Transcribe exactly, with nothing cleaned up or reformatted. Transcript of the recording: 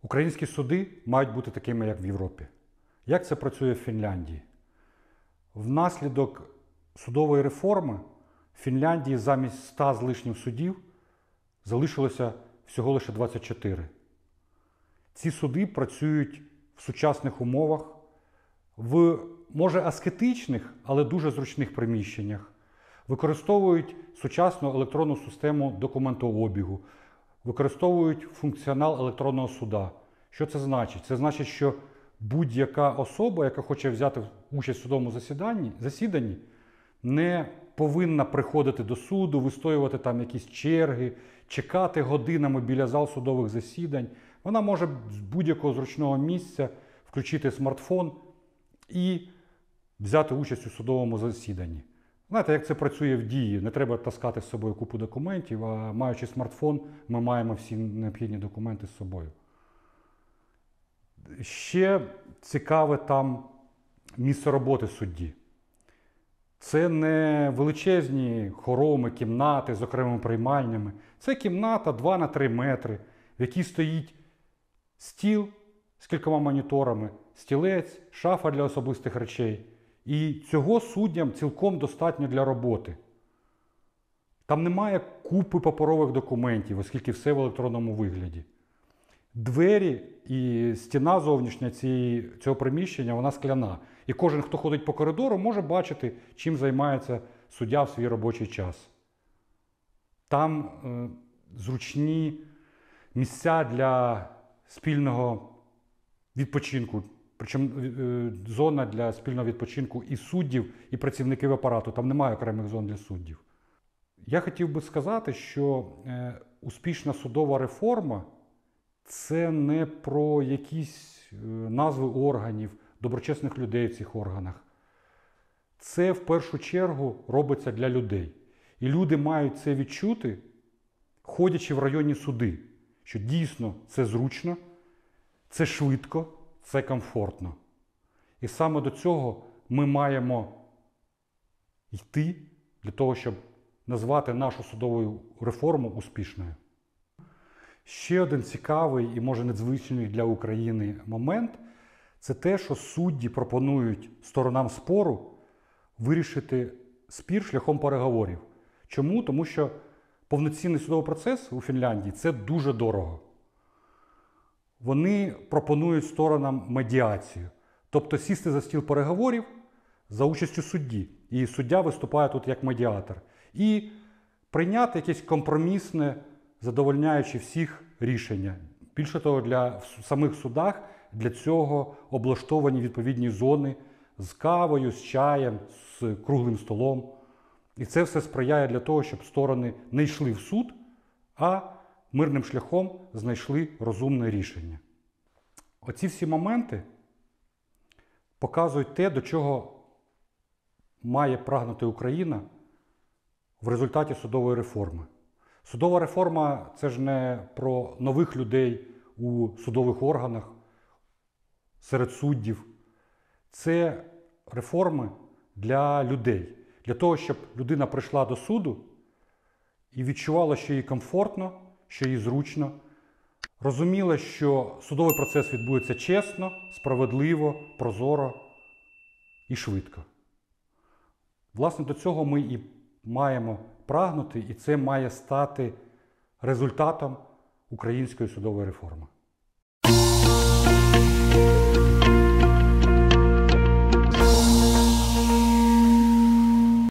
Українські суди мають бути такими, як в Європі. Як це працює в Фінляндії? Внаслідок судової реформи в Фінляндії замість ста з лишнім судів залишилося всього лише двадцять чотири. Ці суди працюють в сучасних умовах, в, може, аскетичних, але дуже зручних приміщеннях, використовують сучасну електронну систему документообігу, використовують функціонал електронного суда. Що це значить? Це значить, що будь-яка особа, яка хоче взяти участь в судовому засіданні, засіданні, не повинна приходити до суду, вистоювати там якісь черги, чекати годинами біля зал судових засідань. Вона може з будь-якого зручного місця включити смартфон і взяти участь у судовому засіданні. Знаєте, як це працює в дії? Не треба таскати з собою купу документів, а маючи смартфон, ми маємо всі необхідні документи з собою. Ще цікаве там місце роботи судді. Це не величезні хороми, кімнати з окремими приймальнями. Це кімната два на три метри, в якій стоїть стіл з кількома моніторами, стілець, шафа для особистих речей. І цього суддям цілком достатньо для роботи. Там немає купи паперових документів, оскільки все в електронному вигляді. Двері і стіна зовнішня цієї, цього приміщення, вона скляна. І кожен, хто ходить по коридору, може бачити, чим займається суддя в свій робочий час. Там е, зручні місця для спільного відпочинку. Причому е, зона для спільного відпочинку і суддів, і працівників апарату. Там немає окремих зон для суддів. Я хотів би сказати, що е, успішна судова реформа – це не про якісь е, назви органів, доброчесних людей в цих органах. Це в першу чергу робиться для людей. І люди мають це відчути, ходячи в районні суди, що дійсно це зручно, це швидко, це комфортно. І саме до цього ми маємо йти для того, щоб назвати нашу судову реформу успішною. Ще один цікавий і, може, незвичний для України момент – це те, що судді пропонують сторонам спору вирішити спір шляхом переговорів. Чому? Тому що повноцінний судовий процес у Фінляндії – це дуже дорого. Вони пропонують сторонам медіацію, тобто сісти за стіл переговорів за участю судді. І суддя виступає тут як медіатор. І прийняти якесь компромісне, задовольняючи всіх рішення. Більше того, для в самих судах для цього облаштовані відповідні зони з кавою, з чаєм, з круглим столом. І це все сприяє для того, щоб сторони не йшли в суд, а мирним шляхом знайшли розумне рішення. Оці всі моменти показують те, до чого має прагнути Україна в результаті судової реформи. Судова реформа – це ж не про нових людей у судових органах, серед суддів. Це реформи для людей. Для того, щоб людина прийшла до суду і відчувала, що їй комфортно, що їй зручно, розуміла, що судовий процес відбудеться чесно, справедливо, прозоро і швидко. Власне, до цього ми і маємо прагнути, і це має стати результатом української судової реформи.